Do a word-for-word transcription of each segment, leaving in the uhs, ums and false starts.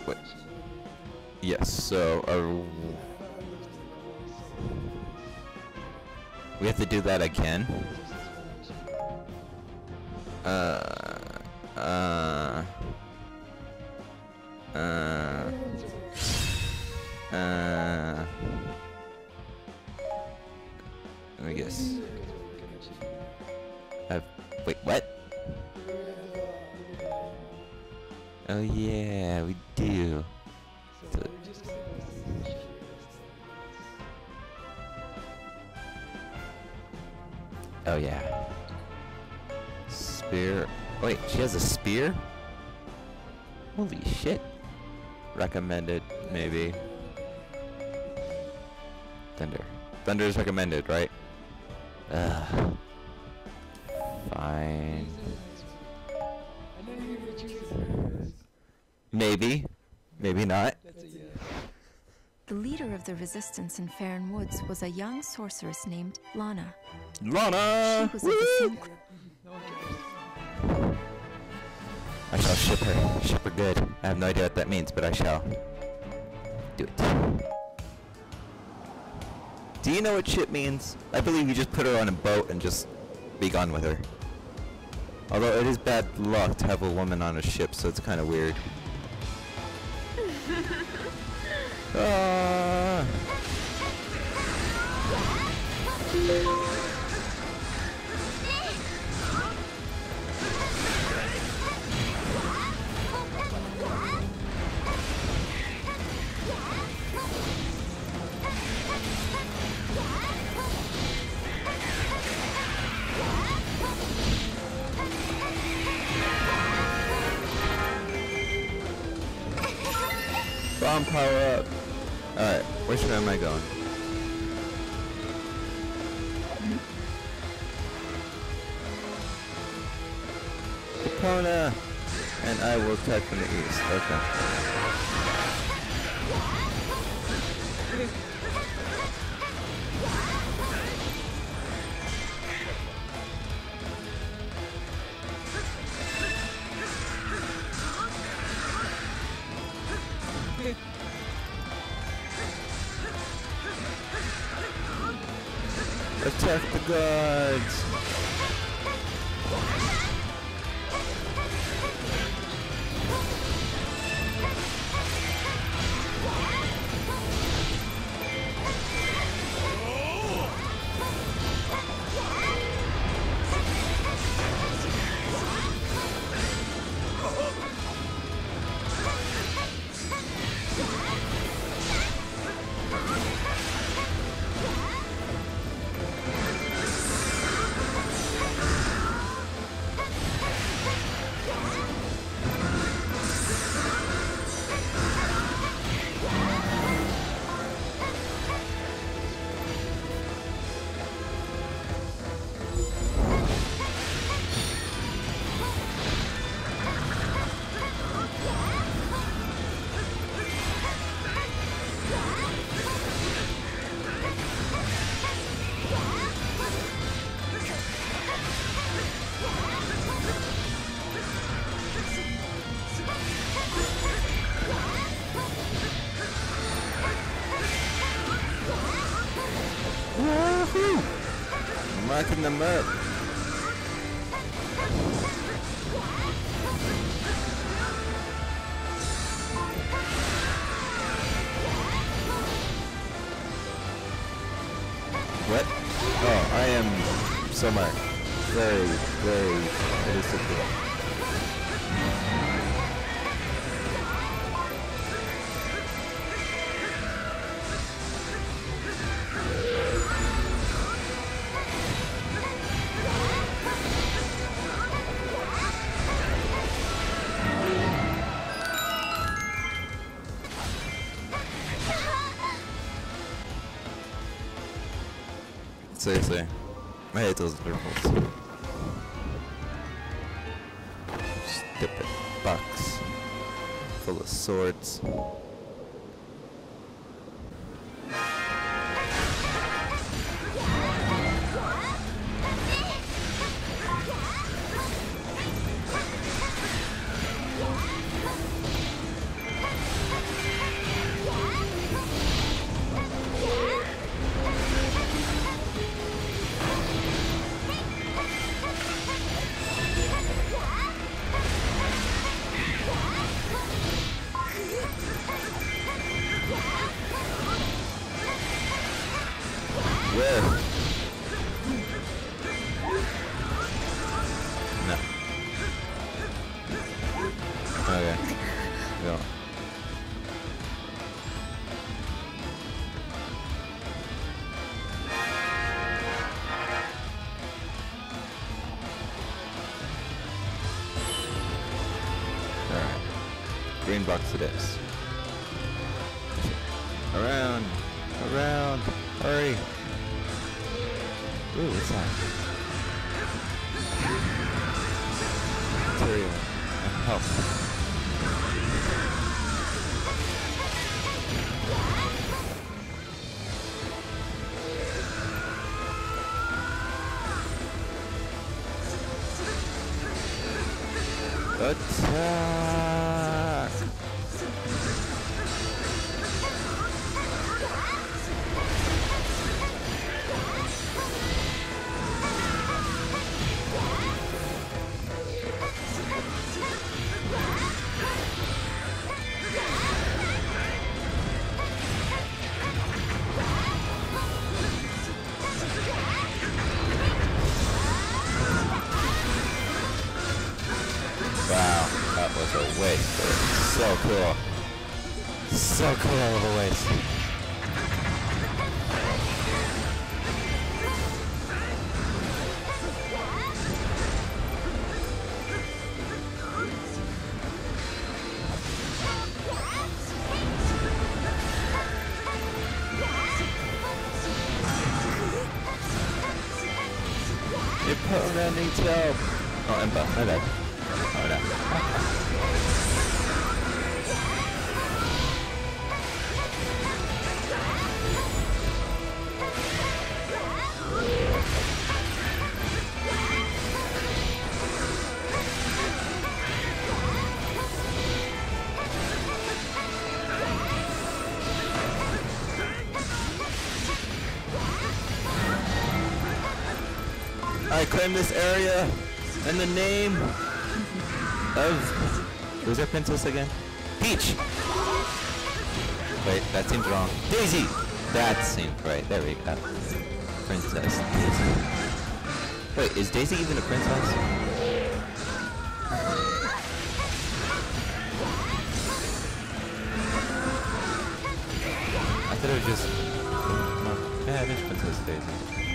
Wait. Yes, so uh, we have to do that again. Uh, uh, uh, uh, I guess. Uh, wait, what? Oh yeah, we do. So oh yeah. Spear. Wait, she has a spear? Holy shit. Recommended, maybe. Thunder. Thunder is recommended, right? Ugh. Fine. Maybe. Maybe not. The leader of the resistance in Farron Woods was a young sorceress named Lana. Lana! She was of the same I shall ship her. Ship her good. I have no idea what that means, but I shall. Do it. Do you know what ship means? I believe you just put her on a boat and just be gone with her. Although it is bad luck to have a woman on a ship, so it's kind of weird. Ah. Bomb power up. Alright, which way am I going? Epona! And I will attack from the east. Okay. Attack the guards! Woohoo! I'm rocking them up. What? Oh, I am somewhere very, very innocent. Seriously, I hate those purples. Stupid box full of swords. Yes, it is. Around, around, hurry. Ooh, what's that? Material and health. Attack! Wow, that was a waste, but so cool. So cool of a waste. Epona needs help. Oh, Ember, my bad. Oh no. I claim this area in the name of... Who's our princess again? Peach! Wait, that seems wrong. Daisy! That seems right. There we go. Princess Daisy. Wait, is Daisy even a princess? I thought it was just... Oh, yeah, it is Princess Daisy.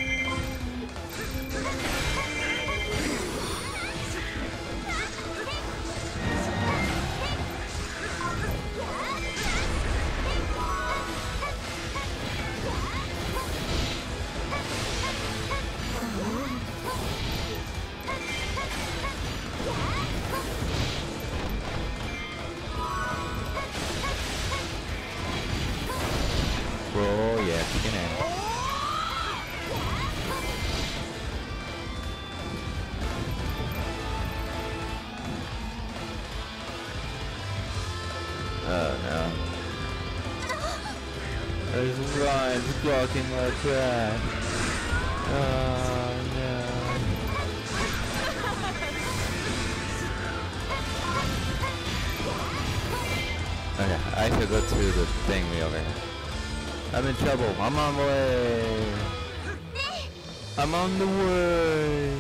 Oh yeah, chicken egg. Oh no. There's lines blocking my track. Oh no. Okay, I should go to the thing way over here. I'm in trouble. I'm on the way. I'm on the way.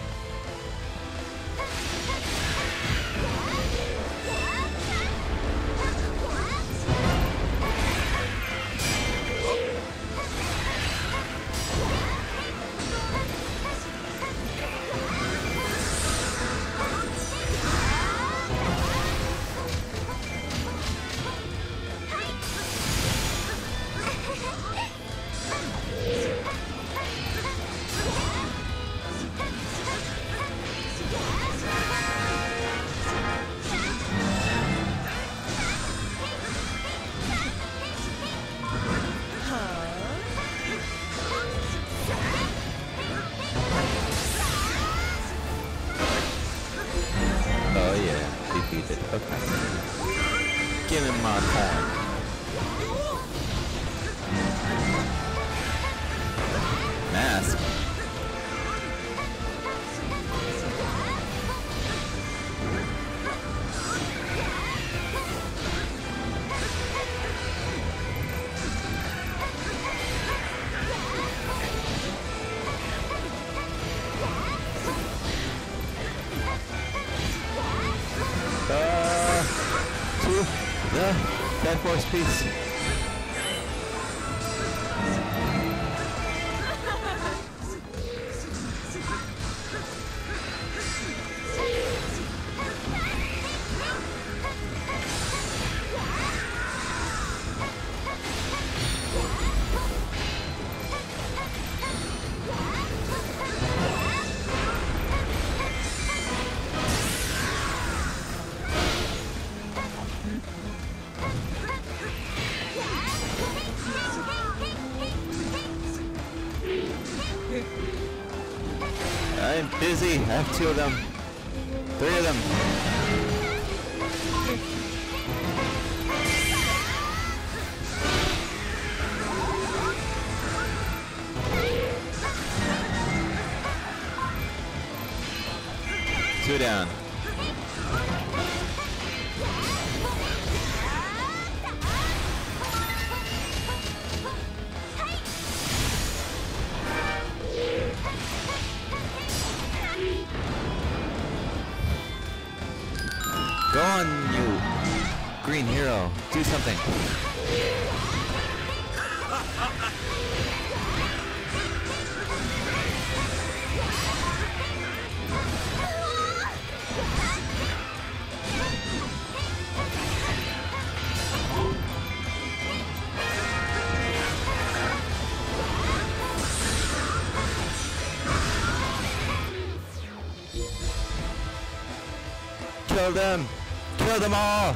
Oh yeah, defeated. Okay. Give him my time. Mask. Uh, to the Dead Force piece. I'm busy. I have two of them. Three of them. Two down. Go on, you green hero. Do something. Kill them! Kill them all!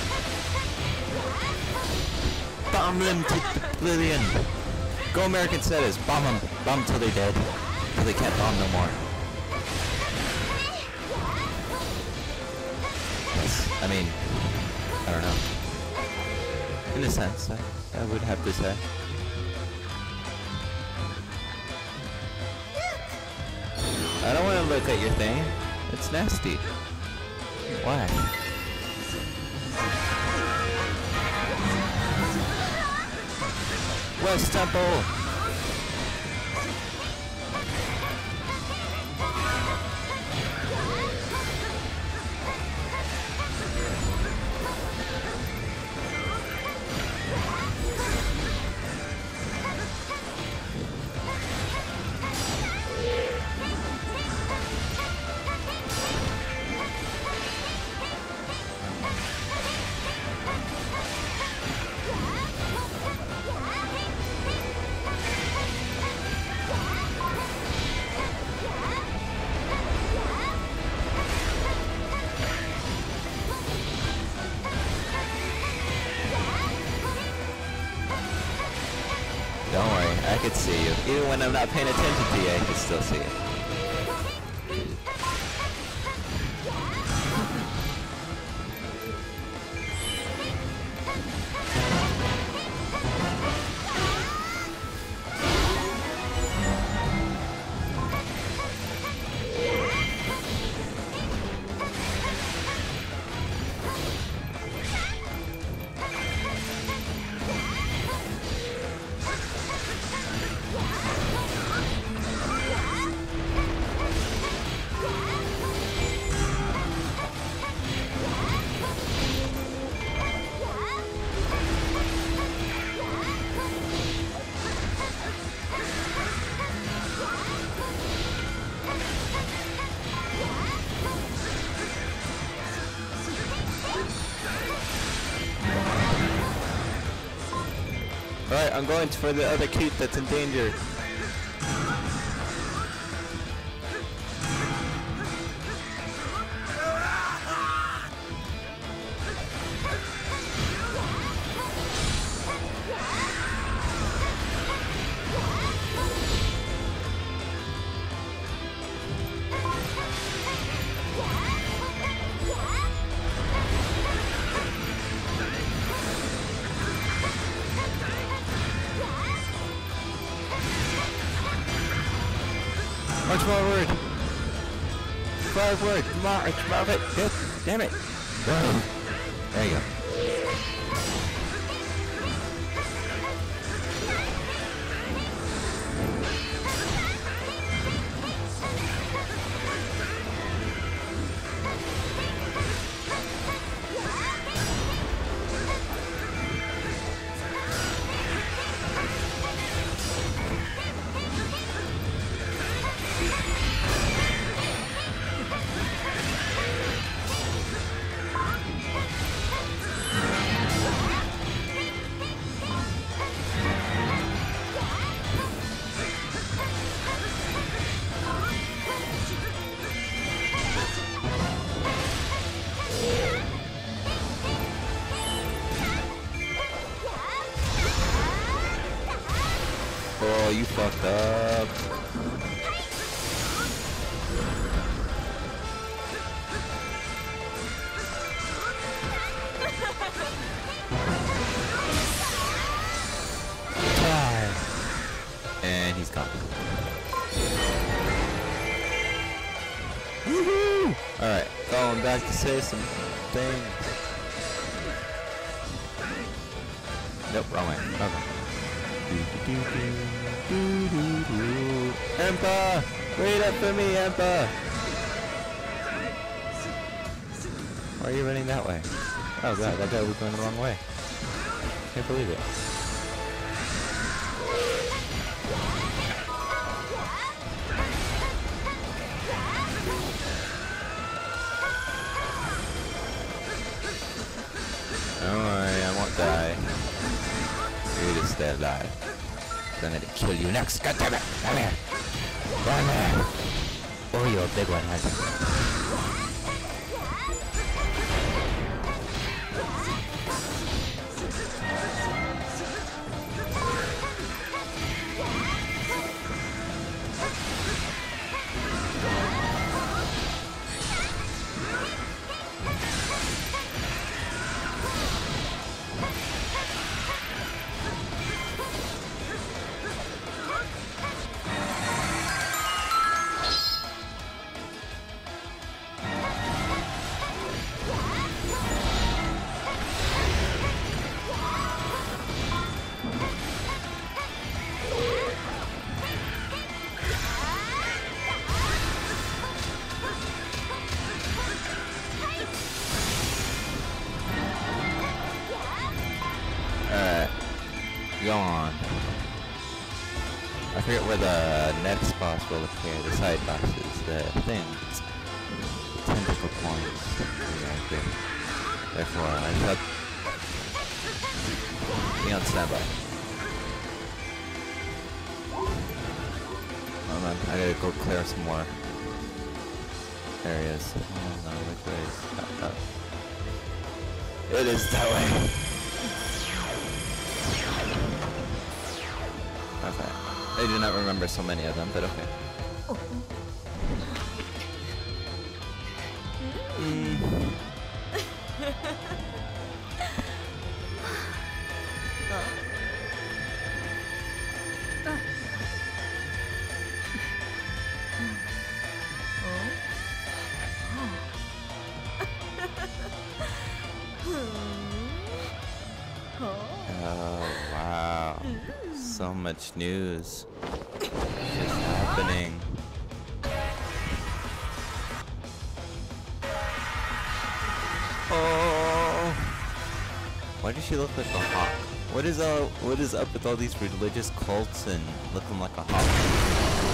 Bomb them to oblivion! Go American Status! Bomb them! Bomb till they're dead. Till they can't bomb no more. Yes, I mean, I don't know. In a sense, I, I would have to say. I don't want to look at your thing. It's nasty. Why? West Temple! Don't worry, I can see you. Even when I'm not paying attention to you, I can still see you. Alright, I'm going for the other keep that's in danger. March forward! Forward! March! March it! Good! Damn it! Boom! There you go. Oh, you fucked up. he's gone. Woohoo! Alright, going back to say some things. Nope, wrong way. Okay. Empa! Wait up for me, Empa! Why are you running that way? Oh god, that guy was going the wrong way. Can't believe it. Don't worry, I won't die. You just stay alive. So I'm gonna kill you next. God damn it! Come here! Come here! Oh, you're a big one, aren't you? Go on. I forget where the next boss will appear, the side bosses, the things. The tentacle points. Right here. Therefore, I shall be on standby. Hold on, I gotta go clear some more areas. Oh no, which way is that? That. It is that way. Okay. I do not remember so many of them, but okay. Mm. Oh, wow. So much news just happening. Oh! Why does she look like a hawk? What is all? What is up with all these religious cults and looking like a hawk?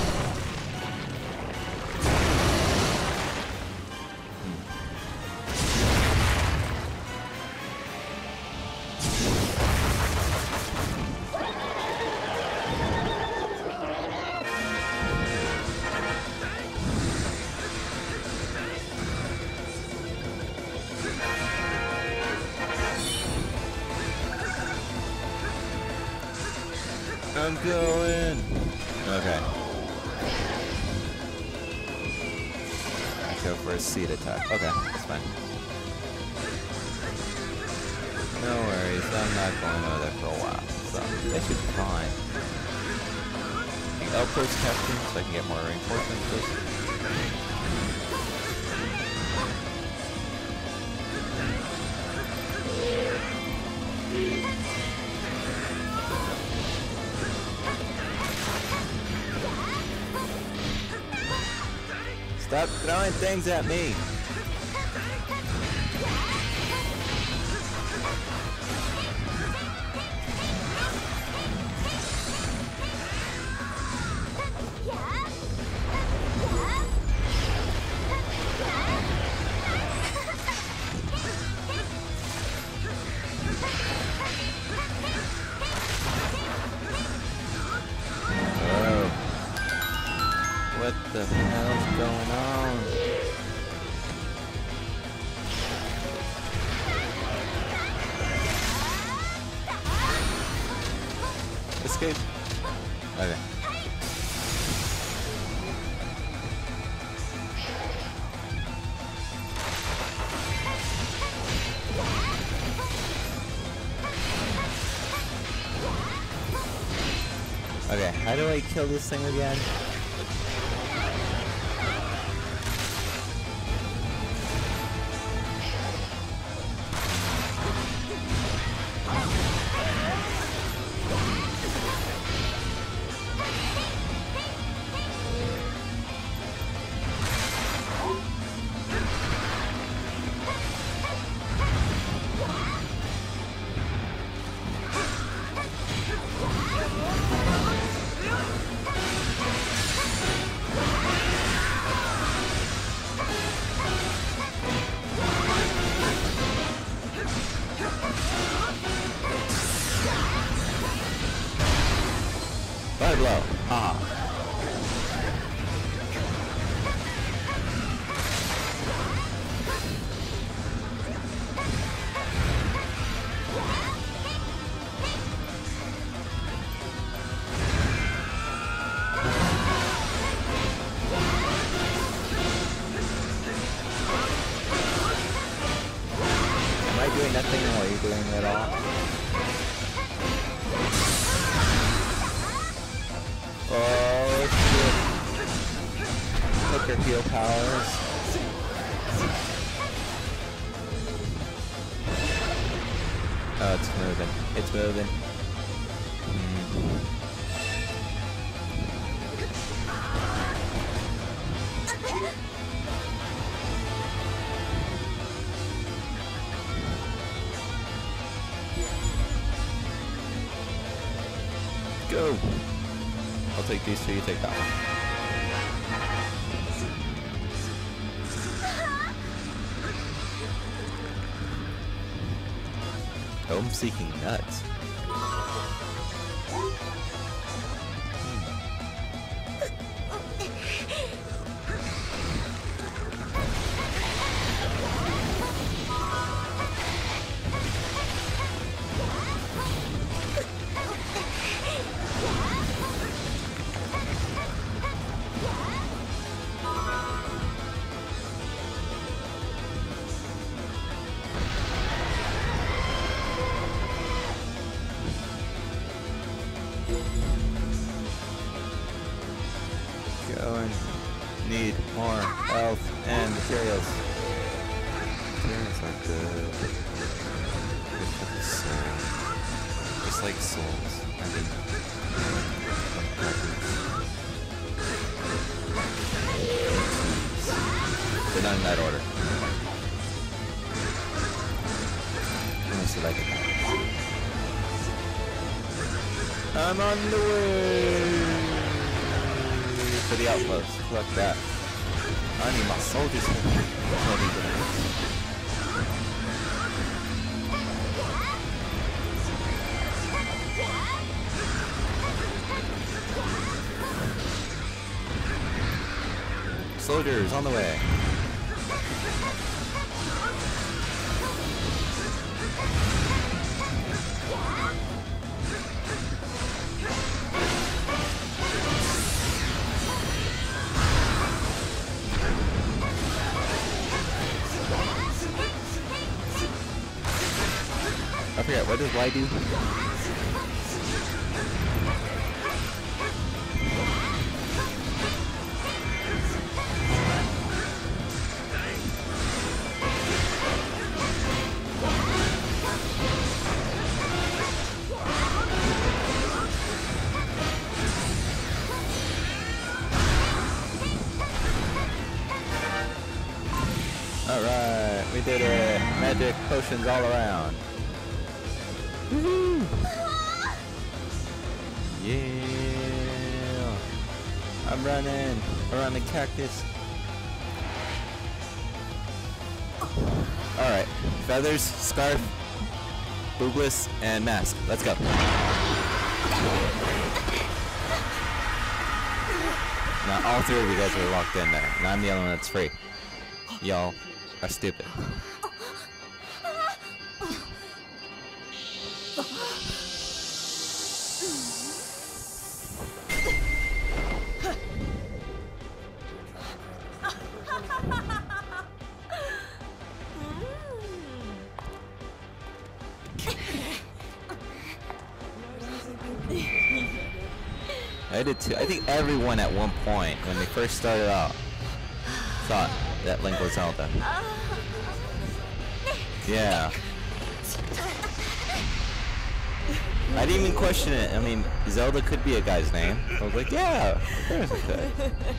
I'm going. Okay. Go for a seed attack. Okay, that's fine. No worries, I'm not going over there for a while, so that should be fine. The outpost captain, so I can get more reinforcements. Please. Stop throwing things at me! What the hell's going on? Escape. Okay. Okay, how do I kill this thing again? Blow. Ah. Am I doing nothing while you're doing it all? Oh shit. Hook your heal powers. Oh, it's moving. It's moving. Mm. Go! I'll take these two, you take that one. Home seeking nuts. Going. Need more health and materials. Materials are good. Good for the soul. Just like souls. I mean, they're not in that order. Unless you like it. I'm on the way for the outpost. Collect that. I need my soldiers here. Soldiers on the way. I forget, what does Y do? Alright, we did it. Magic potions all around. Woohoo! Yeah! I'm running around the cactus. Alright, feathers, scarf, boobless, and mask. Let's go. Now all three of you guys are locked in there, and I'm the only one that's free. Y'all are stupid. I did too. I think everyone at one point, when they first started out, thought that Link was Zelda. Yeah. I didn't even question it. I mean, Zelda could be a guy's name. I was like, yeah, of course it could.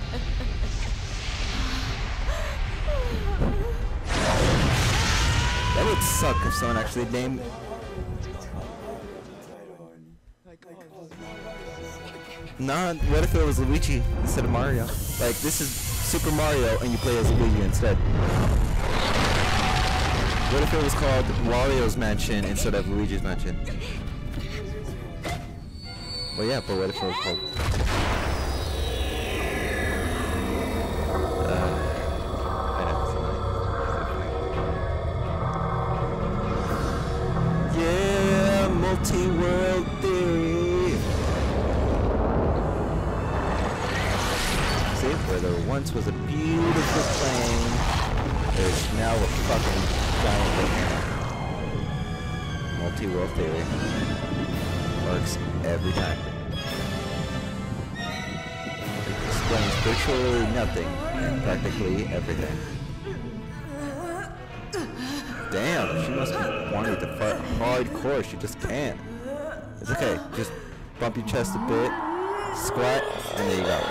That would suck if someone actually named... Nah, what if it was Luigi instead of Mario? Like, this is Super Mario and you play as Luigi instead. What if it was called Wario's Mansion instead of Luigi's Mansion? Well, yeah, but what if it was called... Uh, I know, it's yeah, multi-world theory! See, where there once was a beautiful plane, there's now a fucking giant volcano. Multi-world theory. Works every time. It explains virtually nothing and practically everything. Damn, she must be wanting to fart hardcore, she just can't. It's okay, just bump your chest a bit, squat, and there you go.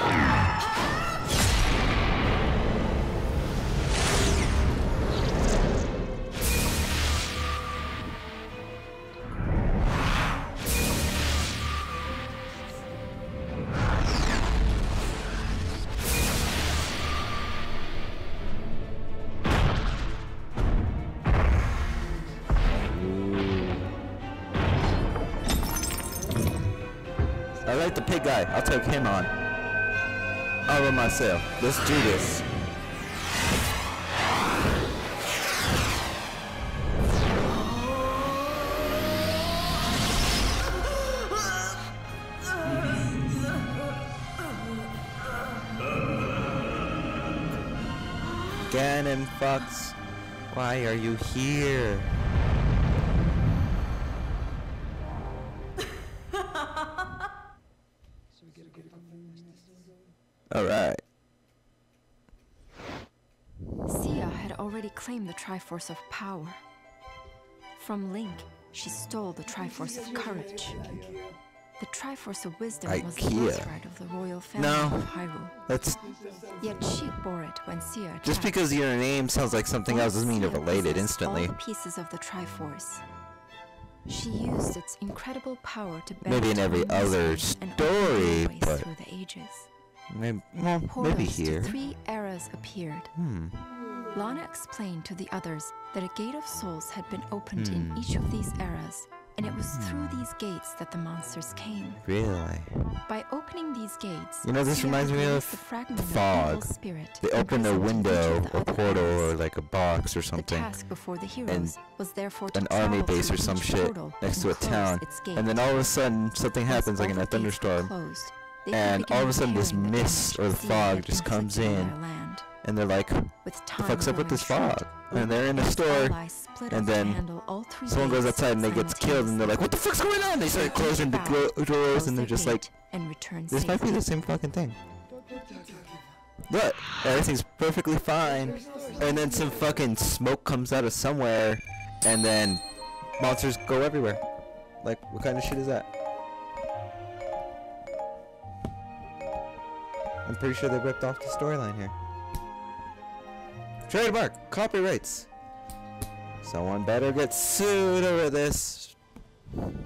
I like the pig guy. I'll take him on. All by myself. Let's do this. Ganon Fox, why are you here? Alright. Sia had already claimed the Triforce of Power. From Link, she stole the Triforce of Courage. The Triforce of Wisdom was the Ikea. birthright of the royal family No. of Hyrule. That's Yet she bore it when Sia attacked. just because your name sounds like something else doesn't mean you're Sia related possessed instantly. all the pieces of the Triforce. She used its incredible power to bend Maybe in every time other and open story, doorways but through the ages. maybe, well, maybe Portals here. to three eras appeared. Hmm. Lana explained to the others that a gate of souls had been opened Hmm. in each of these eras, and it was through these gates that the monsters came. Really? By opening these gates, You know, this Sia reminds me raised of the fragment the of Fog. evil spirit They open a imprisoned in each window of the or other portal eras. or like a box or The something. task before the heroes was therefore to An army travel base through or some each shit portal next to a and close town. its And then gates. all of a sudden something Once happens like all in a the gates were thunderstorm. closed, they could And begin all of a sudden this repairing the mist damage or the Sia fog had just comes inflicted on in. their land. And they're like, With the time fuck's up with growing this short, fog? And they're in a its store, allies split and off to then handle all three someone goes gates outside and they get killed and they're like, what the fuck's going on? They start closing the Bow, glo- doors close and they're the just like, gate, and return this might be safely. the same fucking thing. Look, everything's perfectly fine. And then some fucking smoke comes out of somewhere and then monsters go everywhere. Like, what kind of shit is that? I'm pretty sure they ripped off the storyline here. Trademark! Copyrights! Someone better get sued over this.